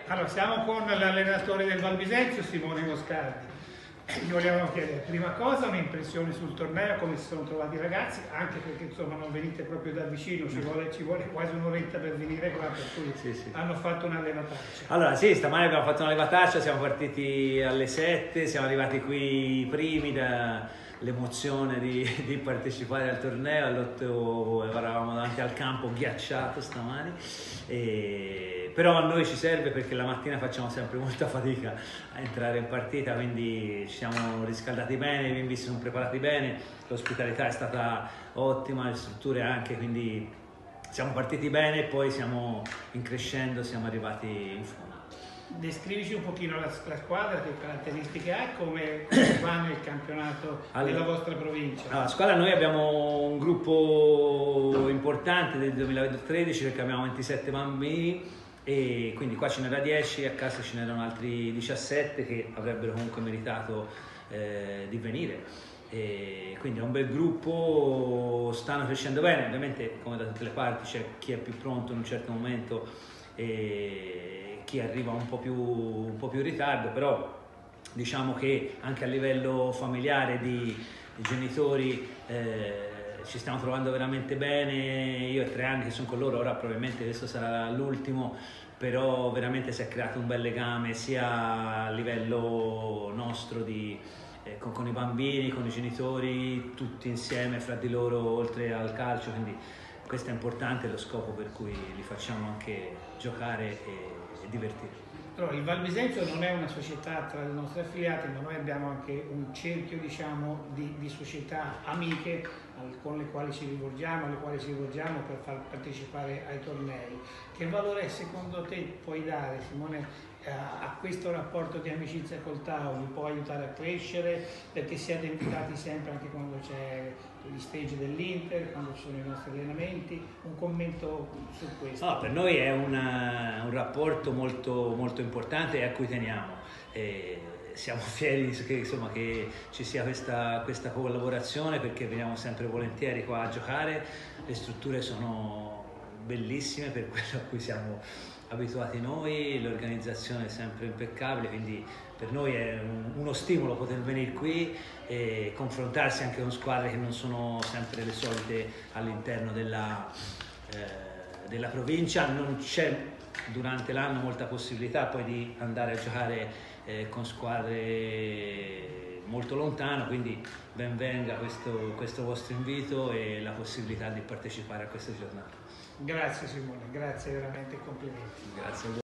Allora, siamo con l'allenatore del Val Bisenzio, Simone Moscardi. Gli volevamo chiedere, prima cosa, un'impressione sul torneo, come si sono trovati i ragazzi, anche perché insomma non venite proprio da vicino, ci vuole quasi un'oretta per venire qua, per cui sì. Hanno fatto una levataccia. Allora sì, stamani abbiamo fatto una levataccia, siamo partiti alle 7, siamo arrivati qui primi dall'emozione di partecipare al torneo, all'8 eravamo davanti al campo ghiacciato stamani, però a noi ci serve perché la mattina facciamo sempre molta fatica a entrare in partita, quindi ci siamo riscaldati bene, i bimbi si sono preparati bene, l'ospitalità è stata ottima, le strutture anche, quindi siamo partiti bene e poi siamo in crescendo, siamo arrivati in fondo. Descrivici un pochino la squadra, che caratteristiche ha e come va nel campionato della vostra provincia. Allora, la squadra, noi abbiamo un gruppo importante del 2013 perché abbiamo 27 bambini e quindi qua ce n'era 10, a casa ce n'erano altri 17 che avrebbero comunque meritato di venire. E quindi è un bel gruppo, stanno crescendo bene, ovviamente come da tutte le parti c'è chi è più pronto in un certo momento e chi arriva un po' più in ritardo, però diciamo che anche a livello familiare di genitori ci stiamo trovando veramente bene. Io ho 3 anni che sono con loro, ora probabilmente questo sarà l'ultimo, però veramente si è creato un bel legame sia a livello nostro con i bambini, con i genitori, tutti insieme fra di loro oltre al calcio, quindi questo è importante, è lo scopo per cui li facciamo anche giocare e divertire. Allora, il Val Bisenzio non è una società tra le nostre affiliate, ma noi abbiamo anche un cerchio, diciamo, di società amiche con le quali ci rivolgiamo, per far partecipare ai tornei. Che valore secondo te puoi dare, Simone, a questo rapporto di amicizia col Tau? Vi può aiutare a crescere perché siete invitati sempre anche quando c'è gli stage dell'Inter, quando ci sono i nostri allenamenti? Un commento su questo. No, per noi è un rapporto molto importante e a cui teniamo. Siamo fieri che ci sia questa collaborazione perché veniamo sempre volentieri qua a giocare, le strutture sono bellissime per quello a cui siamo abituati noi, l'organizzazione è sempre impeccabile, quindi per noi è uno stimolo poter venire qui e confrontarsi anche con squadre che non sono sempre le solite all'interno della provincia. Non c'è durante l'anno molta possibilità poi di andare a giocare con squadre molto lontano, quindi ben venga questo vostro invito e la possibilità di partecipare a queste giornate. Grazie Simone, grazie veramente, complimenti. Grazie a voi.